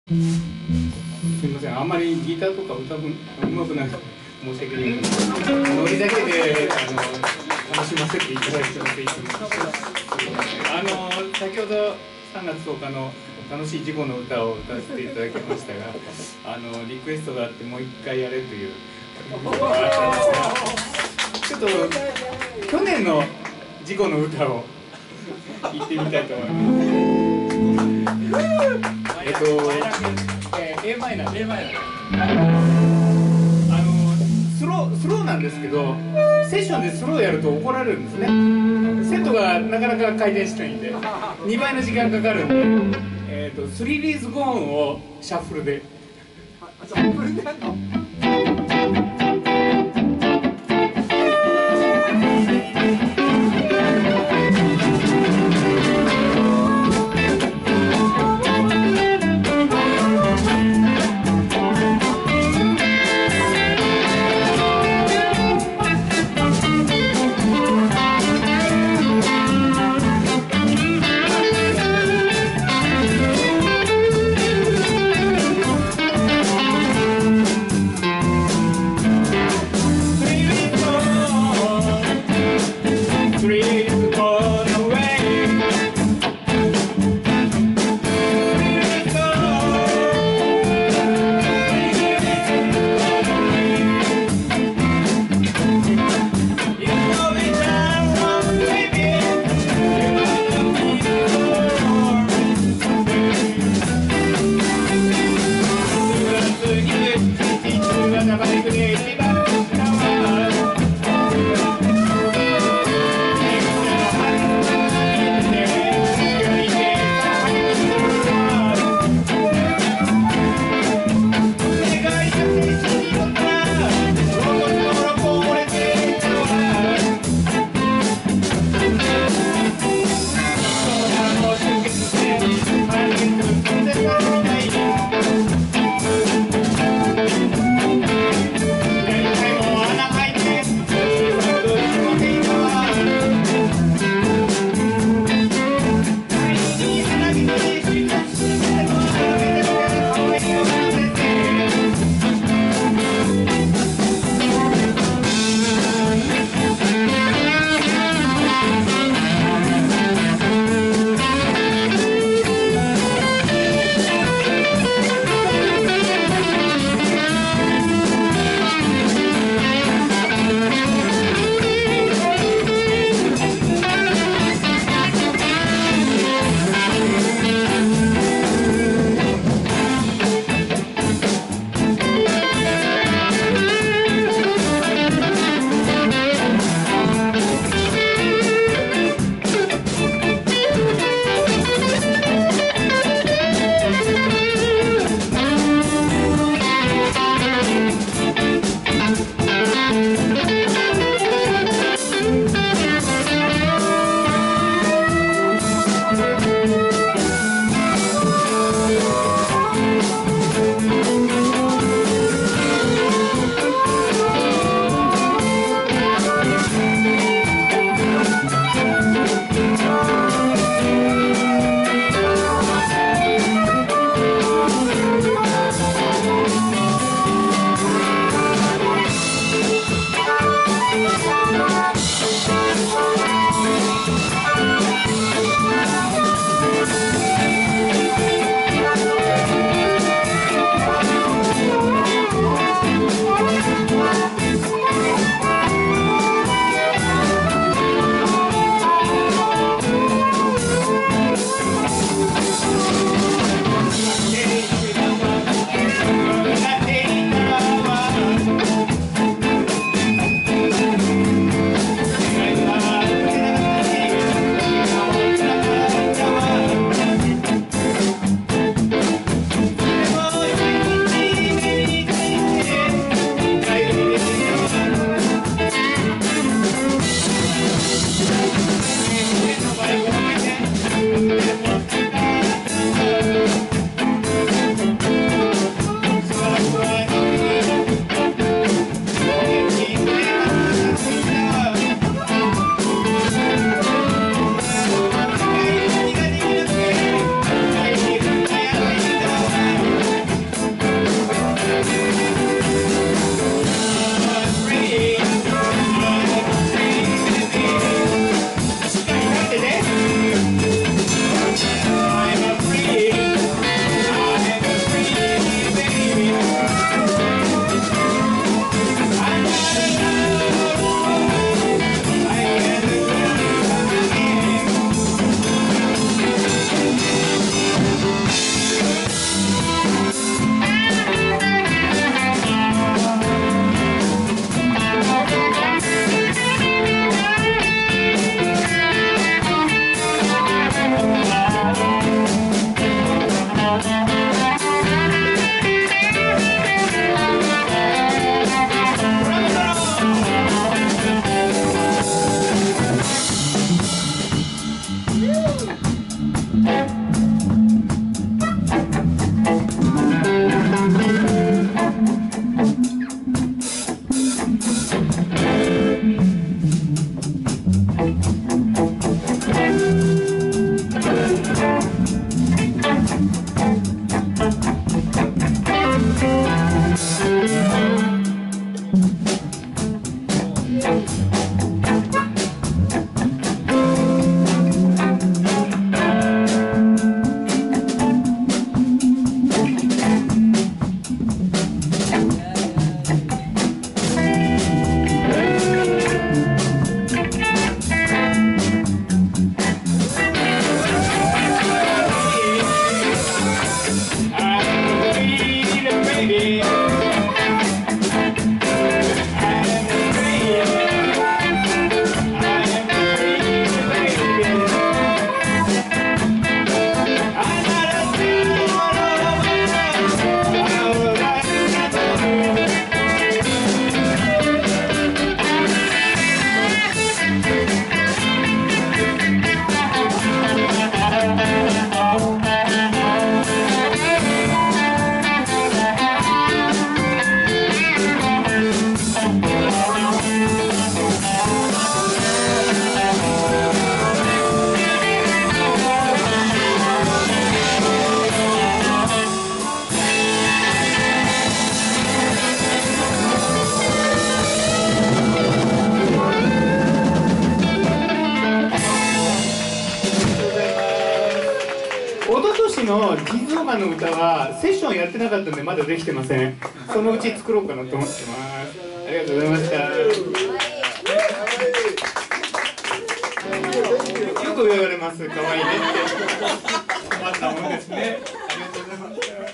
すみません、あんまりギターとか歌うまくない。申し訳ない。ノリだけで楽しませていただいてます。先ほど3月10日の楽しい事故の歌を歌わせていただきましたが、リクエストがあってもう一回やれというちょっと去年の事故の歌を言ってみたいと思います。A マイナー、スローなんですけど、セッションでスローやると怒られるんですね。セットがなかなか回転しないんで2倍の時間かかるんで、3リーズゴーンをシャッフルで。シャッフルでやるの一昨年の静岡の歌はセッションやってなかったんでまだできてません。そのうち作ろうかなと思ってます。ありがとうございました。よく言われます。可愛いねって。困ったもんですね。ありがとうございました。